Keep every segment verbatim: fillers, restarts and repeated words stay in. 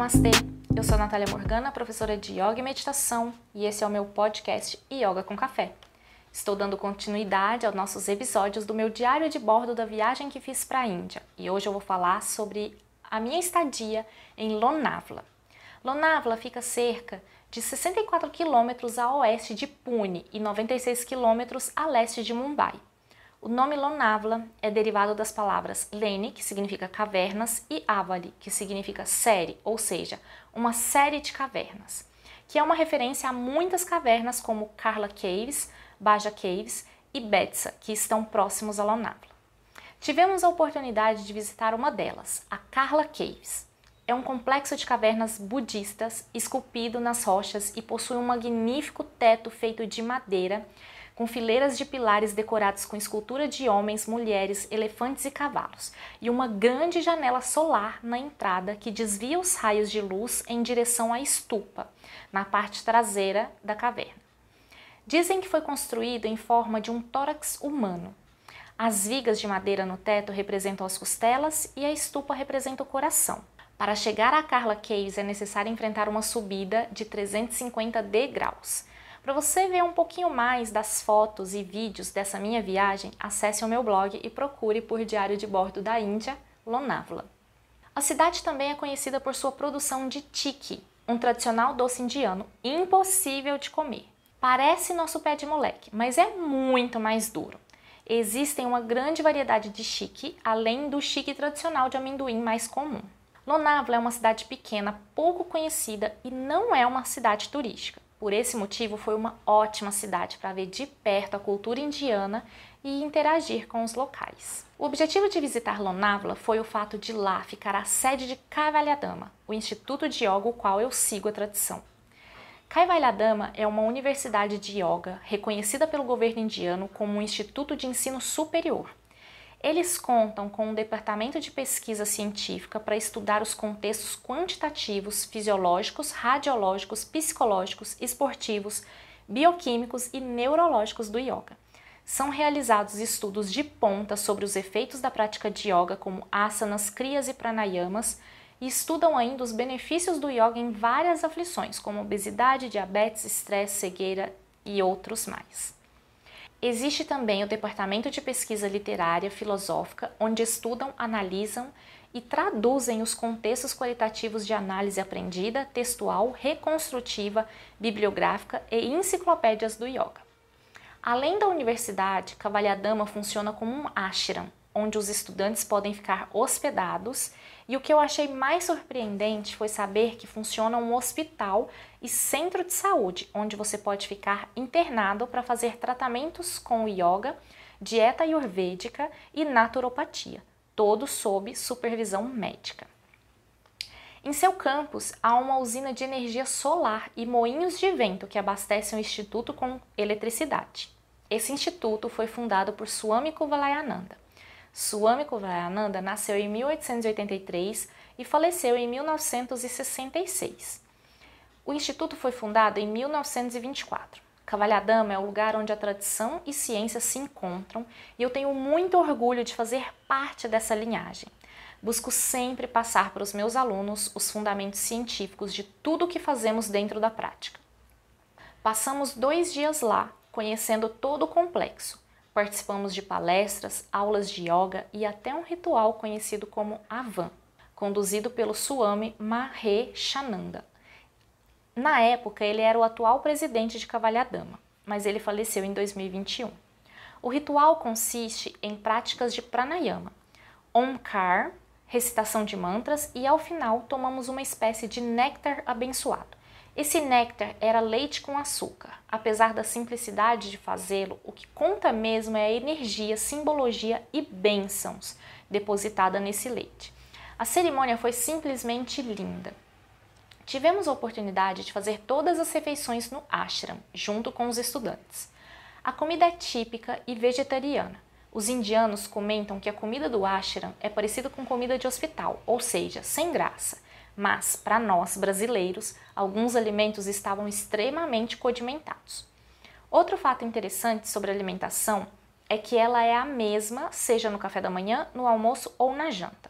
Namastê! Eu sou a Natália Morgana, professora de Yoga e Meditação, e esse é o meu podcast Yoga com Café. Estou dando continuidade aos nossos episódios do meu diário de bordo da viagem que fiz para a Índia, e hoje eu vou falar sobre a minha estadia em Lonavala. Lonavala fica cerca de sessenta e quatro quilômetros a oeste de Pune e noventa e seis quilômetros a leste de Mumbai. O nome Lonavala é derivado das palavras Leni, que significa cavernas, e Avali, que significa série, ou seja, uma série de cavernas, que é uma referência a muitas cavernas como Karla Caves, Baja Caves e Betsa, que estão próximos a Lonavala. Tivemos a oportunidade de visitar uma delas, a Karla Caves. É um complexo de cavernas budistas esculpido nas rochas e possui um magnífico teto feito de madeira, com fileiras de pilares decorados com escultura de homens, mulheres, elefantes e cavalos, e uma grande janela solar na entrada que desvia os raios de luz em direção à estupa, na parte traseira da caverna. Dizem que foi construído em forma de um tórax humano. As vigas de madeira no teto representam as costelas e a estupa representa o coração. Para chegar à Karla Caves é necessário enfrentar uma subida de trezentos e cinquenta degraus. Para você ver um pouquinho mais das fotos e vídeos dessa minha viagem, acesse o meu blog e procure por Diário de Bordo da Índia, Lonavala. A cidade também é conhecida por sua produção de tikki, um tradicional doce indiano impossível de comer. Parece nosso pé de moleque, mas é muito mais duro. Existem uma grande variedade de chique, além do chique tradicional de amendoim mais comum. Lonavala é uma cidade pequena, pouco conhecida e não é uma cidade turística. Por esse motivo, foi uma ótima cidade para ver de perto a cultura indiana e interagir com os locais. O objetivo de visitar Lonavala foi o fato de lá ficar a sede de Kaivalyadama, o instituto de yoga, o qual eu sigo a tradição. Kaivalyadama é uma universidade de yoga reconhecida pelo governo indiano como um instituto de ensino superior. Eles contam com um departamento de pesquisa científica para estudar os contextos quantitativos, fisiológicos, radiológicos, psicológicos, esportivos, bioquímicos e neurológicos do yoga. São realizados estudos de ponta sobre os efeitos da prática de yoga, como asanas, kriyas e pranayamas, e estudam ainda os benefícios do yoga em várias aflições, como obesidade, diabetes, estresse, cegueira e outros mais. Existe também o Departamento de Pesquisa Literária Filosófica, onde estudam, analisam e traduzem os contextos qualitativos de análise aprendida, textual, reconstrutiva, bibliográfica e enciclopédias do yoga. Além da universidade, Kaivalyadama funciona como um ashram, onde os estudantes podem ficar hospedados, e o que eu achei mais surpreendente foi saber que funciona um hospital e centro de saúde, onde você pode ficar internado para fazer tratamentos com yoga, dieta ayurvédica e naturopatia, todos sob supervisão médica. Em seu campus, há uma usina de energia solar e moinhos de vento que abastecem o instituto com eletricidade. Esse instituto foi fundado por Swami Kaivalyananda. Swami Kaivalyananda nasceu em mil oitocentos e oitenta e três e faleceu em mil novecentos e sessenta e seis. O instituto foi fundado em mil novecentos e vinte e quatro. Kaivalyadama é o lugar onde a tradição e ciência se encontram e eu tenho muito orgulho de fazer parte dessa linhagem. Busco sempre passar para os meus alunos os fundamentos científicos de tudo o que fazemos dentro da prática. Passamos dois dias lá, conhecendo todo o complexo. Participamos de palestras, aulas de yoga e até um ritual conhecido como Avan, conduzido pelo Swami Maheshananda. Na época, ele era o atual presidente de Kaivalyadama, mas ele faleceu em dois mil e vinte e um. O ritual consiste em práticas de pranayama, Omkar, recitação de mantras e, ao final, tomamos uma espécie de néctar abençoado. Esse néctar era leite com açúcar. Apesar da simplicidade de fazê-lo, o que conta mesmo é a energia, simbologia e bênçãos depositada nesse leite. A cerimônia foi simplesmente linda. Tivemos a oportunidade de fazer todas as refeições no ashram, junto com os estudantes. A comida é típica e vegetariana. Os indianos comentam que a comida do ashram é parecida com comida de hospital, ou seja, sem graça. Mas, para nós, brasileiros, alguns alimentos estavam extremamente condimentados. Outro fato interessante sobre a alimentação é que ela é a mesma, seja no café da manhã, no almoço ou na janta.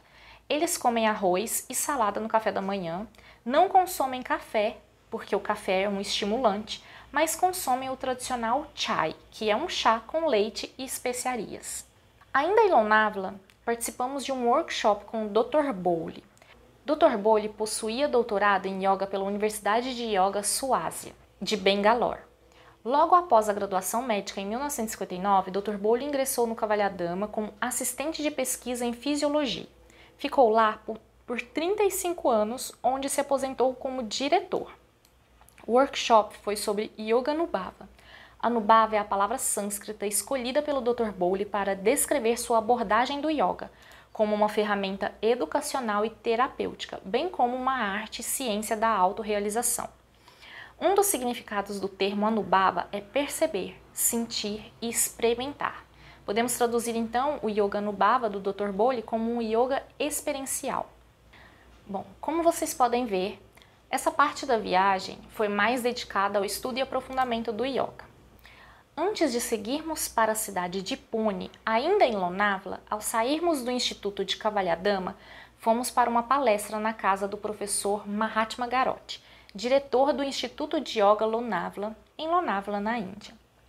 Eles comem arroz e salada no café da manhã, não consomem café, porque o café é um estimulante, mas consomem o tradicional chai, que é um chá com leite e especiarias. Ainda em Lonavala, participamos de um workshop com o doutor Bowley. doutor Bowley possuía doutorado em yoga pela Universidade de Yoga Suásia, de Bangalore. Logo após a graduação médica em mil novecentos e cinquenta e nove, doutor Bowley ingressou no Cavalhadama como assistente de pesquisa em fisiologia. Ficou lá por, por trinta e cinco anos, onde se aposentou como diretor. O workshop foi sobre Yoga Anubhava. Anubhava é a palavra sânscrita escolhida pelo doutor Bowley para descrever sua abordagem do yoga, como uma ferramenta educacional e terapêutica, bem como uma arte e ciência da autorrealização. Um dos significados do termo Anubhava é perceber, sentir e experimentar. Podemos traduzir então o Yoga Anubhava do doutor Bowley como um yoga experiencial. Bom, como vocês podem ver, essa parte da viagem foi mais dedicada ao estudo e aprofundamento do yoga. Antes de seguirmos para a cidade de Pune, ainda em Lonavala, ao sairmos do Instituto de Cavalhadama, fomos para uma palestra na casa do professor Mahatma Garote, diretor do Instituto de Yoga Lonavala, em Lonavala, na Índia.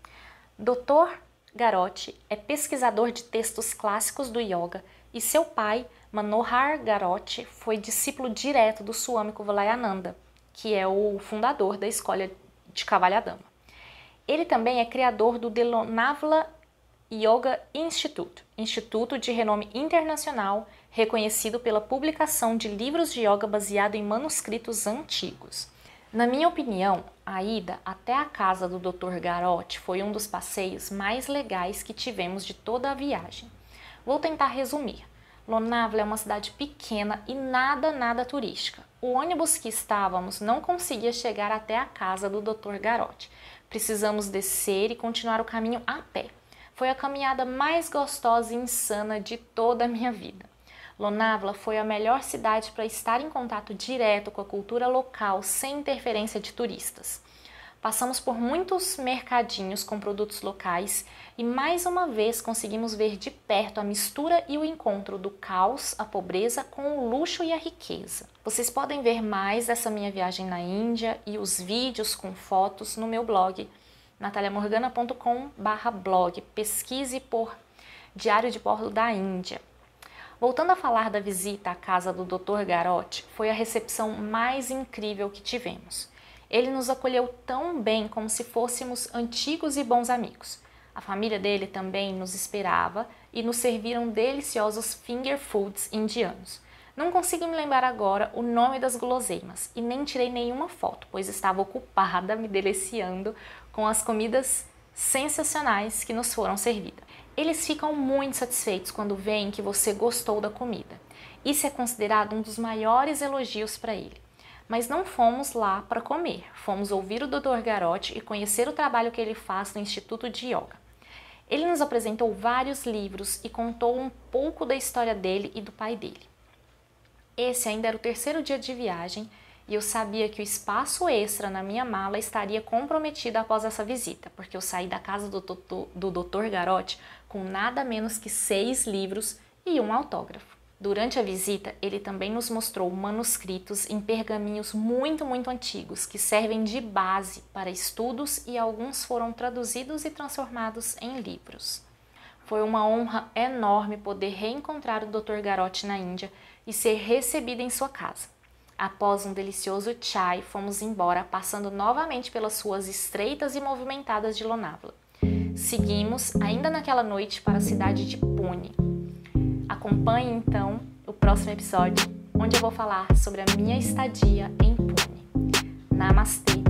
doutor Garote é pesquisador de textos clássicos do yoga e seu pai, Manohar Garote, foi discípulo direto do Swami Kuvalayananda, que é o fundador da escola de Cavalhadama. Ele também é criador do The Lonavala Yoga Institute, instituto de renome internacional reconhecido pela publicação de livros de yoga baseado em manuscritos antigos. Na minha opinião, a ida até a casa do doutor Garote foi um dos passeios mais legais que tivemos de toda a viagem. Vou tentar resumir. Lonavala é uma cidade pequena e nada, nada turística. O ônibus que estávamos não conseguia chegar até a casa do doutor Garote. Precisamos descer e continuar o caminho a pé. Foi a caminhada mais gostosa e insana de toda a minha vida. Lonavala foi a melhor cidade para estar em contato direto com a cultura local sem interferência de turistas. Passamos por muitos mercadinhos com produtos locais e mais uma vez conseguimos ver de perto a mistura e o encontro do caos, a pobreza com o luxo e a riqueza. Vocês podem ver mais dessa minha viagem na Índia e os vídeos com fotos no meu blog natalia morgana ponto com barra blog. Pesquise por Diário de Bordo da Índia. Voltando a falar da visita à casa do doutor Garote, foi a recepção mais incrível que tivemos. Ele nos acolheu tão bem como se fôssemos antigos e bons amigos. A família dele também nos esperava e nos serviram deliciosos finger foods indianos. Não consigo me lembrar agora o nome das guloseimas e nem tirei nenhuma foto, pois estava ocupada me deliciando com as comidas sensacionais que nos foram servidas. Eles ficam muito satisfeitos quando veem que você gostou da comida. Isso é considerado um dos maiores elogios para ele. Mas não fomos lá para comer, fomos ouvir o doutor Garote e conhecer o trabalho que ele faz no Instituto de Yoga. Ele nos apresentou vários livros e contou um pouco da história dele e do pai dele. Esse ainda era o terceiro dia de viagem e eu sabia que o espaço extra na minha mala estaria comprometido após essa visita, porque eu saí da casa do, do, do doutor Garote com nada menos que seis livros e um autógrafo. Durante a visita, ele também nos mostrou manuscritos em pergaminhos muito, muito antigos, que servem de base para estudos e alguns foram traduzidos e transformados em livros. Foi uma honra enorme poder reencontrar o doutor Garote na Índia e ser recebida em sua casa. Após um delicioso chai, fomos embora, passando novamente pelas ruas estreitas e movimentadas de Lonavala. Seguimos, ainda naquela noite, para a cidade de Pune. Acompanhe então o próximo episódio, onde eu vou falar sobre a minha estadia em Pune. Namastê!